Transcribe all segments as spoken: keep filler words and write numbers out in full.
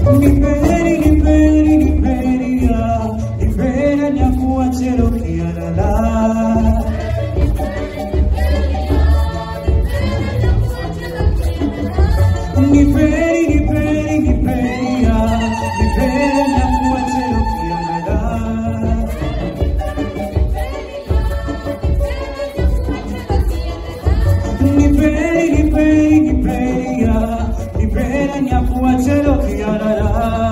Niperi, niperi, niperi ya, nipera nyakuwa chelo kialala. Niperi, niperi, niperi ya, nipera nyakuwa chelo kialala. Niperi, niperi, niperi ya, nipera nyakuwa chelo kialala.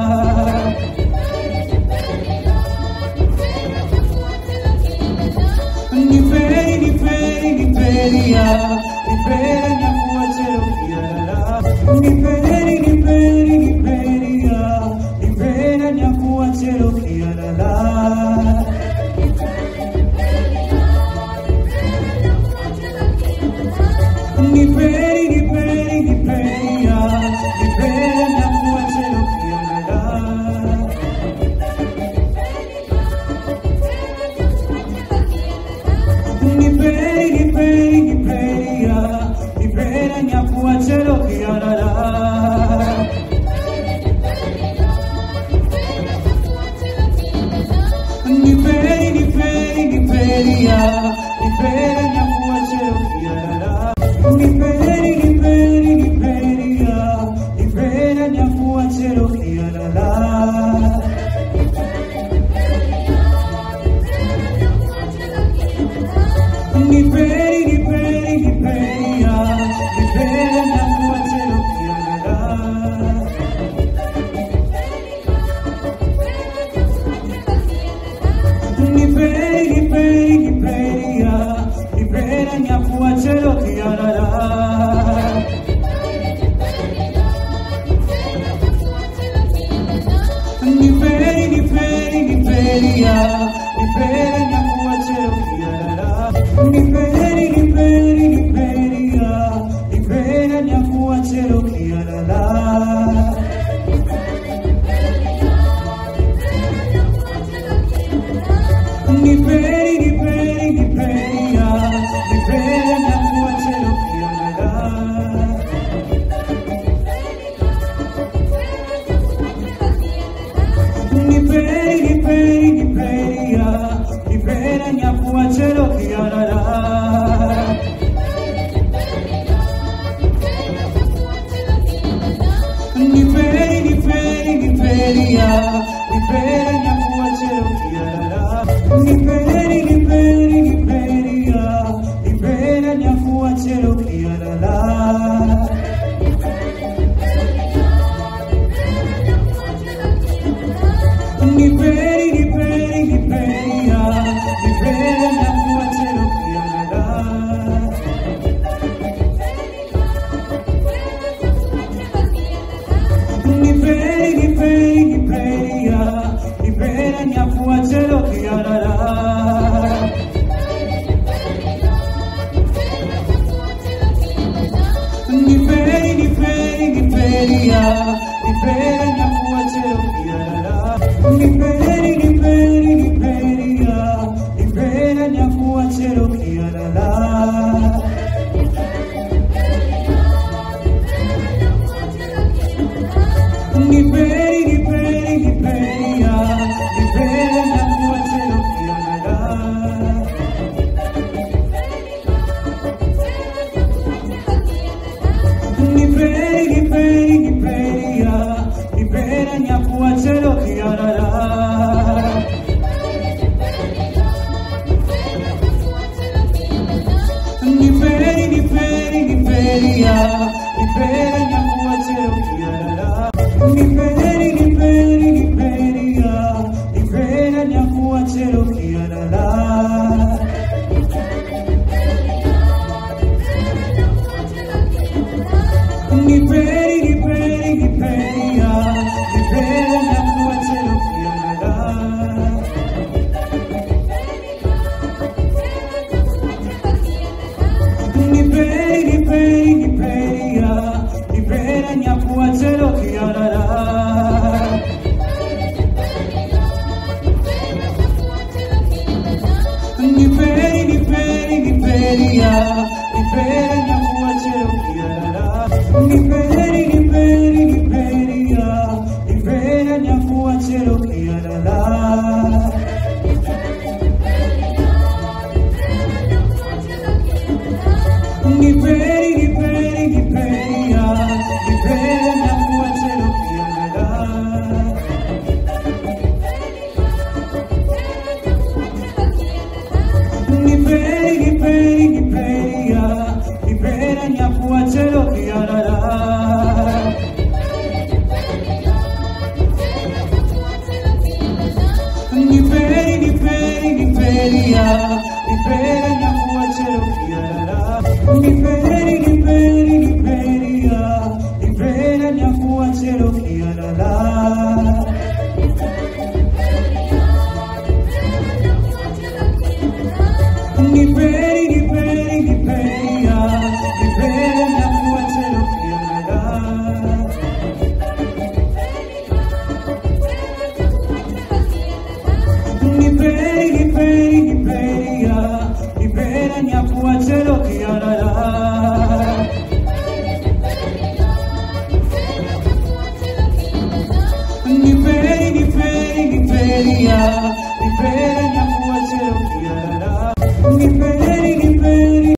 Niperi, niperi, niperi ya, nipera nyakuwa chelo kialala. Niperi, niperi, niperi ya, nipera nyakuwa chelo kialala. Niperi, niperi, niperi ya, nipera nyakuwa chelo kialala. Niperi, niperi, niperi ya, nipera nyakuwa chelo kialala. Niperi, niperi, niperi ya, nipera nyakuwa chelo kialala. Niperi, niperi, niperi ya, nipera nyakuwa chelo kialala. Niperi, niperi, niperi ya, nipera nyakuwa chelo kialala. Niperi, niperi, niperi ya, nipera nyakuwa chelo kialala. Niperi, niperi, niperi ya, nipera nyakuwa chelo kialala. Niperi, niperi, niperi ya, nipera nyakuwa chelo kialala. Niperi, niperi, niperi ya, nipera nyakuwa chelo kialala. Niperi, niperi, niperi ya, nipera nyakuwa chelo kialala. Niperi, niperi, niperi ya, nipera nyakuwa chelo kialala. Niperi, niperi, niperi ya, nipera nyakuwa chelo kialala. Niperi, niperi, niperi ya, nipera nyakuwa chelo kialala. Niperi, niperi, niperi ya, nipera nyakuwa chelo kialala. Niperi, niperi, niperi ya, nipera nyakuwa chelo kialala. Niperi, niperi, niperi ya, nipera nyakuwa chelo kialala. Niperi, niperi, niperi ya, nipera nyakuwa chelo kialala. Niperi, niperi, niperi ya, nipera nyakuwa chelo kialala. Niperi, niperi, niperi ya, nipera nyakuwa chelo kialala. Niperi, kiarara. Niperi, niperi, niperi ya, niperi na kuachero kiarara. Niperi, niperi, niperi ya, niperi na kuachero kiarara. Niperi, niperi, niperi ya, niperi na kuachero kiarara. Niperi